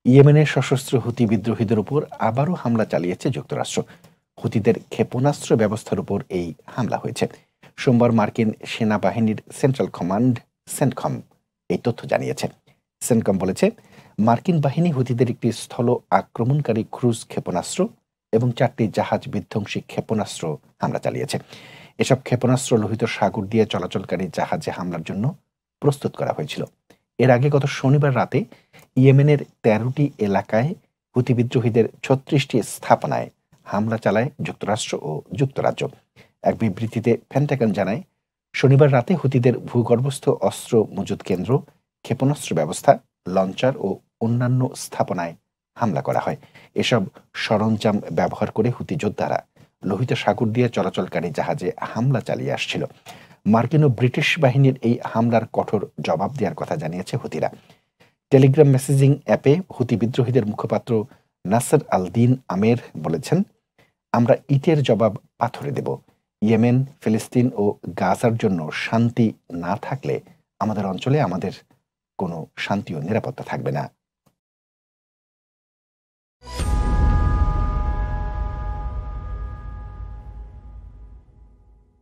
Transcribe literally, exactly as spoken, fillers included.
ইয়েমেনের সশস্ত্র হুতি বিদ্রোহীদের উপর আবারও হামলা চালিয়েছে যুক্তরাষ্ট্র। হুতিদের ক্ষেপণাস্ত্র ব্যবস্থার উপর এই হামলা হয়েছে। সোমবার মার্কিন সেনাবাহিনীর সেন্ট্রাল কমান্ড সেন্টকম এই তথ্য জানিয়েছে। সেন্টকম বলেছে, মার্কিন বাহিনী হুতিদের একটি স্থল আক্রমণকারী ক্রুজ ক্ষেপণাস্ত্র এবং চারটি জাহাজ বিধ্বংসী ক্ষেপণাস্ত্র হামলা চালিয়েছে। এসব ক্ষেপণাস্ত্র লোহিত সাগর দিয়ে চলাচলকারী জাহাজে হামলার জন্য প্রস্তুত করা হয়েছিল। এর আগে গত শনিবার রাতে ইয়েমেনের তেরোটি এলাকায় হুতি বিদ্রোহীদের ছত্রিশটি স্থাপনায় হামলা চালায় যুক্তরাষ্ট্র ও যুক্তরাজ্য। এক বিবৃতিতে পেন্টাগন জানায়, শনিবার রাতে হুতিদের ভূগর্ভস্থ অস্ত্র মজুত কেন্দ্র, ক্ষেপণাস্ত্র ব্যবস্থা, লঞ্চার ও অন্যান্য স্থাপনায় হামলা করা হয়। এসব সরঞ্জাম ব্যবহার করে হুতি যোদ্ধারা লোহিত সাগর দিয়ে চলাচলকারী জাহাজে হামলা চালিয়ে আসছিল। মার্কিন ও ব্রিটিশ বাহিনীর এই হামলার কঠোর জবাব দেওয়ার কথা জানিয়েছে হুতিরা। টেলিগ্রাম মেসেজিং অ্যাপে হুতি বিদ্রোহীদের মুখপাত্র নাসর আল দিন আমের বলেছেন, আমরা ইটের জবাব পাথরে দেব। ইয়েমেন, ফিলিস্তিন ও গাজার জন্য শান্তি না থাকলে আমাদের অঞ্চলে আমাদের কোনো শান্তি ও নিরাপত্তা থাকবে না।